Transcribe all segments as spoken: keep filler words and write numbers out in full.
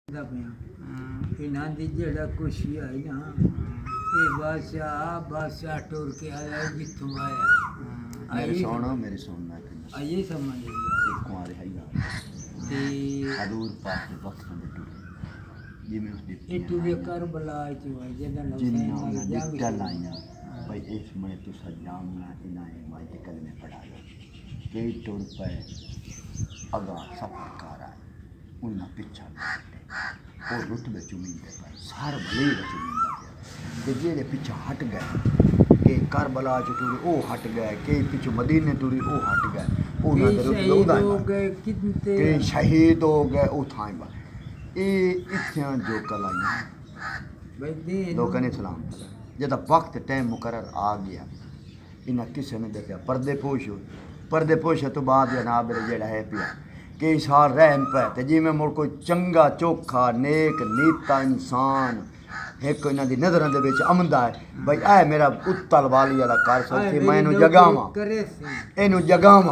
इन्हां दी जेड़ा कुछ आई ना ये बादशाह बादशाह टुर के आया जितों आया मेरे सोना मेरे सोना आइए समझ कुमार है ते हजूर पाक के वक्त में टुरे जिमें उसने ये टुरे करबला च हुआ जेदा जिन्ना डिजिटल आईना भाई इस में तो सजामना इनाए माइते कलमे पढ़ाया कई टुर पे अगा सफर कर आए उन्ना पिछा और रुतबे चुमिंदे पर सार भले चुमिंदा ते जेड़े पिछा हट गए के करबला च टुरे ओ हट गए के पिछू मदीने टुरी ओ हट गए ओ ना रुतबे हो गए कितने के शहीद हो गए ओ थाई बा ए इत्थां जो कलाइयां भाई लोकां ने सलाम करा जदा वक्त टाइम मुकर्रर आ गया इन्हें किसी ने देखा पर्दे पोश पर्दे पोश तो बाद जनाब जेड़ा है पिया कई साल रहन पे तो जिमें मुड़ कोई चंगा चोखा नेक नीता इंसान एक इन्हां दी नज़रां दे विच आमदा है भाई ऐ मेरा उत्तल वाली वाला कर सकती मैं इनू जगावां इनू जगावां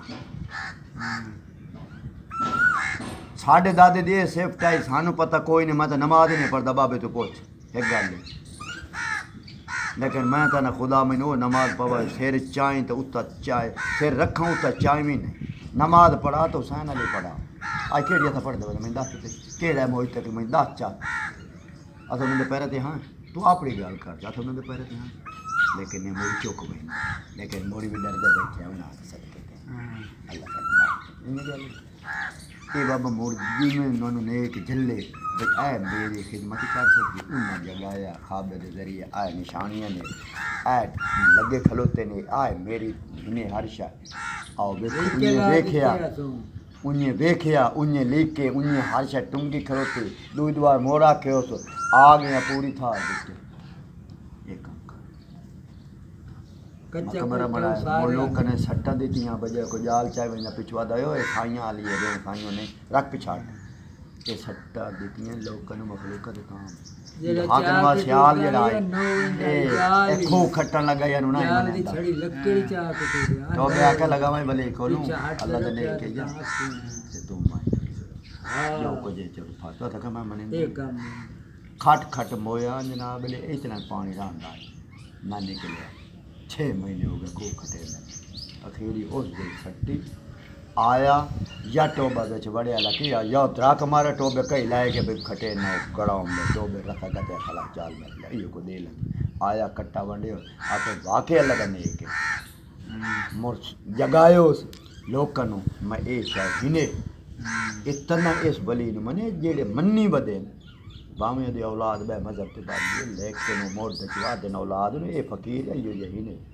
साढ़े दादे दी सिफत है सानू पता कोई नहीं मैं तो नमाज ही नहीं पढ़ता बाबे तो पूछ एक गल लेकिन मैं तो ना खुदा मैनू नमाज पवा सिर चाय तो उत्ता चाय सिर रखा उत्ता चाय भी नहीं नमाज पढ़ा तो हुसैन अली पढ़ा आज केड़ी था पढ़ दे मैं दस केड़ा मोहित तक मैं दस चा अस उन्होंने पैर ते हाँ तू अपनी गल कर जा उन्होंने पैर ते हाँ लेकिन ये मोड़ी चुक गई लेकिन मोड़ी भी डरते बैठे उन्हें आ सकते थे अल्लाह ये बाबा मुर्गी में उन्होंने नेक झल्ले ऐ मेरी खिदमत कर सकती उन्हें जगाया खाबे के जरिए आए निशानियां ने ऐ लगे खलोते ने आए मेरी इन्हें हर शा आओ देखिया उन्हें देखिया उन्हें लिखे उन्हें हर शा टूंगी खलोते दो द्वार मोड़ा के उस आ गया पूरी था देखते एक कमरा बनाया वो लोग ने सट्टा दीतियां बजे को जाल चाय वना पिछवा दयो ए खाइयां आली है खाइयों ने रख पिछाड़ ये सट्टा दीतियां लोग ने मखलूक दे काम हाकन वा ख्याल जड़ा है ए खो खट्टन लगा यार ना जल्दी छड़ी लकड़ी चा के तो मैं आके लगावे भले खोलूं अल्लाह दे लेके जा से तुम मां जो को जे चल फाता था मैं मने एक काम खट खट मोया जनाब ले इतना पानी रंदा ना निकले छः महीने हो गए को खटे में अखीरी उस दिन छट्टी आया या टोबा बिच वड़िया लगी या द्राक मारे टोबे कई लाए के भाई खटे न कड़ाओ में टोबे रखा गते खला चाल में यो को दे लगी आया कट्टा वंडियो आके वाकई लगने के मोर जगायो लोकन मैं ए शायद हिने इतना इस बली ने मने जेड़े मन्नी बदे बामे दी औलाद बे मजहब ते बात लेकिन मोर दचवा दे औलाद ने ए फकीर है यो यही ने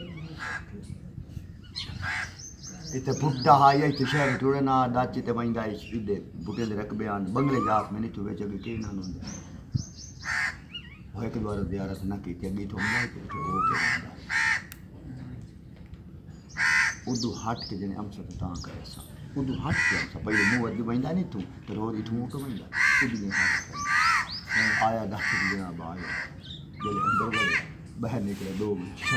इते बुड्ढा हाई इते शहर टुरे ना दाची ते वंदा इदे बुटे दे रकबे आन बंगले जात में नहीं तो वेच के के ना होंदे हो एक बार जियारत ना की अगी तो ना के ओ के उदू हट के जने हमसे ता करे सा उदू हट के हमसे पहले मुंह अदी वंदा नहीं तू तो रोज तू को वंदा उदी हट आया दस दिन बाद जब अंदर गए बाहर निकले दो बच्चे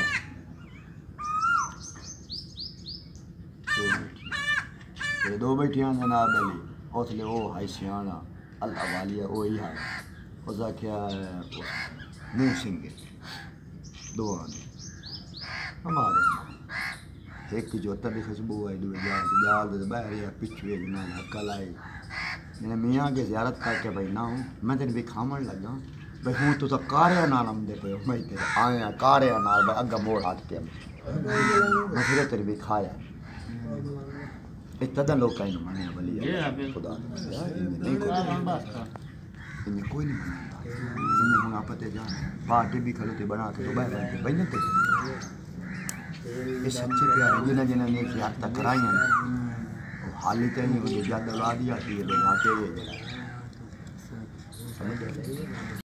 तो दो बैठियां जनाब अली उसले वो हाई सियाना अल्लाह वालिया वो ही हाल उसका क्या मुँह सिंह दो आने हमारे एक जो तभी खुशबू आई दो जाल जाल दे बाहर या पिछुए ना कल आई मैंने मियाँ के ज़ियारत करके भाई ना हूँ मैं तेरे भी खामन लगा भाई हूँ तो कार्य नाल आमदे पे मैं तेरे आया कार्य नाल भाई अग्गा मोड़ हाथ के मैं फिर तेरे भी खाया इतना लोग कहीं माने वाली खुदा नहीं इन्हें कोई नहीं मानता इन्हें हम आप ते जान पार्टी भी खड़े थे बना के तो बाहर के भाई नहीं ये सच्चे प्यारे जिन्हें जिन्हें ने याद तक कराई हैं हाली तो नहीं मुझे ज़्यादा ला दिया कि ये लोग आते हुए समझ